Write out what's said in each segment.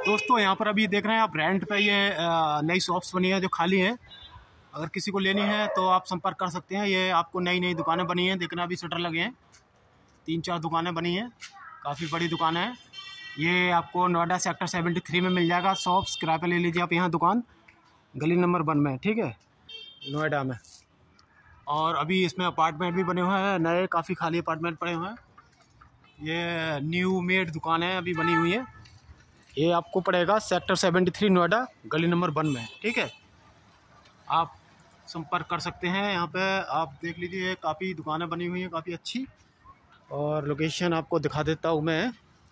दोस्तों यहाँ पर अभी देख रहे हैं आप रेंट पे ये नई शॉप्स बनी हैं जो खाली हैं। अगर किसी को लेनी है तो आप संपर्क कर सकते हैं। ये आपको नई नई दुकानें बनी हैं, देखना अभी शटर लगे हैं, 3-4 दुकानें बनी हैं, काफ़ी बड़ी दुकान है। ये आपको नोएडा सेक्टर 73 में मिल जाएगा। शॉप्स किराए पे ले लीजिए आप, यहाँ दुकान गली नंबर 1 में, ठीक है, नोएडा में। और अभी इसमें अपार्टमेंट भी बने हुए हैं नए, काफ़ी खाली अपार्टमेंट पड़े हुए हैं। ये न्यू मेड दुकान है, अभी बनी हुई है। ये आपको पड़ेगा सेक्टर 73 नोएडा गली नंबर 1 में, ठीक है। आप संपर्क कर सकते हैं। यहाँ पे आप देख लीजिए, काफ़ी दुकानें बनी हुई हैं, काफ़ी अच्छी। और लोकेशन आपको दिखा देता हूँ मैं।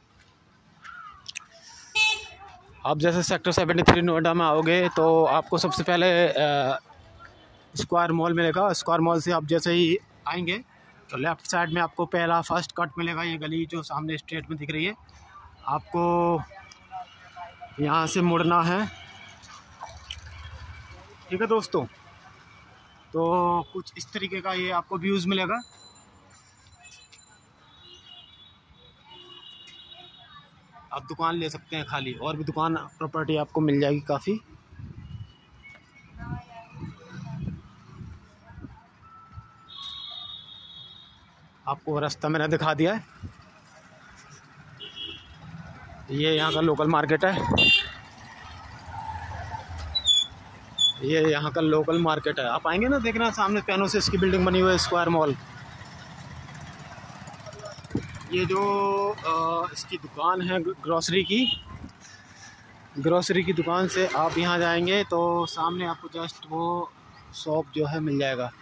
आप जैसे सेक्टर 73 नोएडा में आओगे तो आपको सबसे पहले स्क्वायर मॉल मिलेगा। स्क्वायर मॉल से आप जैसे ही आएंगे तो लेफ़्ट साइड में आपको पहला फर्स्ट कट मिलेगा। ये गली जो सामने स्ट्रेट में दिख रही है, आपको यहाँ से मुड़ना है, ठीक है दोस्तों। तो कुछ इस तरीके का ये आपको व्यूज़ मिलेगा। आप दुकान ले सकते हैं खाली, और भी दुकान प्रॉपर्टी आपको मिल जाएगी काफ़ी। आपको रास्ता मैंने दिखा दिया है। ये यहाँ का लोकल मार्केट है, ये यहाँ का लोकल मार्केट है। आप आएंगे ना, देखना सामने पैनोसिस की बिल्डिंग बनी हुई है, स्क्वायर मॉल। ये जो इसकी दुकान है ग्रोसरी की दुकान से आप यहाँ जाएंगे तो सामने आपको जस्ट वो शॉप जो है मिल जाएगा।